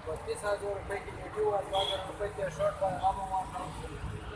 ₹32,000 की वीडियो आज ₹12,000 के शॉर्ट पर आम